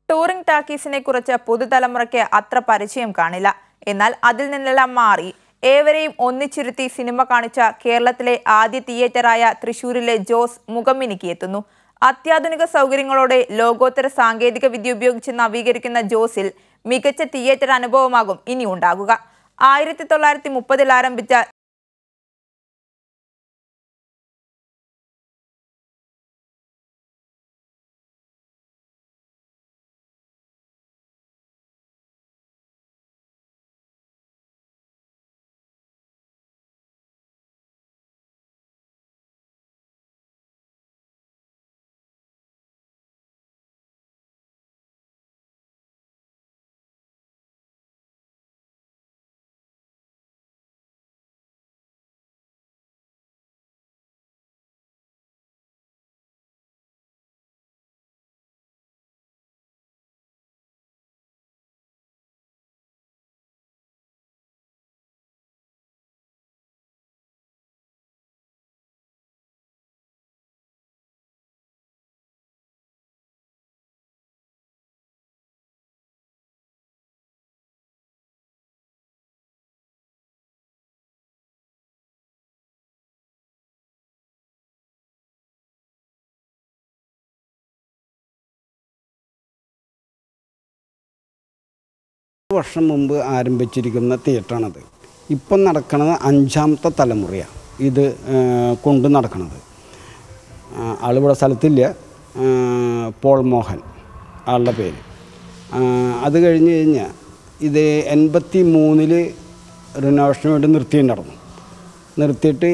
Touring ടാക്കീസിനെ കുറിച്ച് പുതുതലമുറയ്ക്ക് അത്ര പരിചയം കാണില്ല. എന്നാൽ അതിൽ നിന്നെല്ലാം മാറി ഏവരെയും ഒന്നിച്ചിരുത്തി സിനിമ കാണിച്ച കേരളത്തിലെ ആദ്യ തിയേറ്ററായ തൃശൂരിലെ ജോസ് മുഖമിനുക്കി എത്തുന്നു. അത്യാധുനിക സൗകര്യങ്ങളോടെ ലോകോത്തര സാങ്കേതിക വിദ്യ ഉപയോഗിച്ച് നവീകരിക്കുന്ന ജോസിൽ മികച്ച തിയേറ്റർ അനുഭവമാകും ഇനി ഉണ്ടാകുക. 1930 ആരംഭിച്ച വർഷം മുമ്പ് ആരംഭിച്ചിരിക്കുന്ന തിയേറ്ററാണത്. ഇപ്പം നടക്കുന്നത് 5ാമത്തെ തലമുറയാണ് ഇത് കൊണ്ടു നടക്കുന്നത്. ആളിവിടെ സ്ഥലത്തില്ല, പോൾ മോഹൻ ആളുടെ പേര്. അത് കഴിഞ്ഞ് കഴിഞ്ഞാൽ ഇത് 83 റിനോവേഷന് വേണ്ടി നിർത്തിയിട്ടുണ്ടായിരുന്നു. നിർത്തിയിട്ട്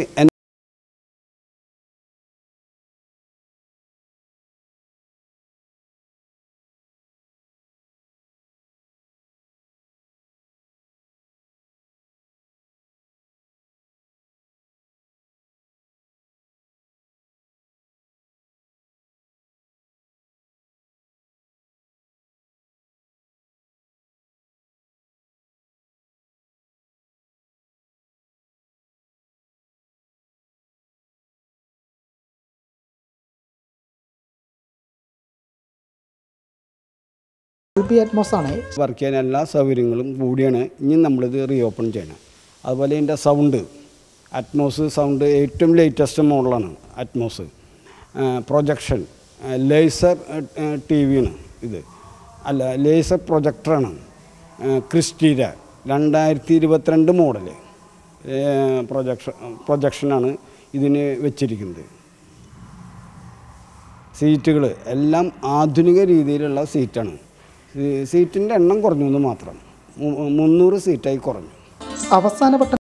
ആണ് വർക്ക് ചെയ്യാൻ എല്ലാ സൗകര്യങ്ങളും കൂടിയാണ് ഇനി നമ്മളിത് റീഓപ്പൺ ചെയ്യണം. അതുപോലെ ഇതിൻ്റെ സൗണ്ട്, അറ്റ്മോസ് സൗണ്ട് ഏറ്റവും ലേറ്റസ്റ്റ് മോഡലാണ് അറ്റ്മോസ്. പ്രൊജക്ഷൻ ലേസർ TV ആണ് ഇത്, അല്ല ലേസർ പ്രൊജക്ടറാണ്. ക്രിസ്റ്റീര 2022 മോഡൽ പ്രൊജക്ഷനാണ് ഇതിന് വെച്ചിരിക്കുന്നത്. സീറ്റുകൾ എല്ലാം ആധുനിക രീതിയിലുള്ള സീറ്റാണ്. സീറ്റിൻ്റെ എണ്ണം കുറഞ്ഞു എന്ന് മാത്രം, 300 സീറ്റായി കുറഞ്ഞു. അവസാനപ്പെട്ട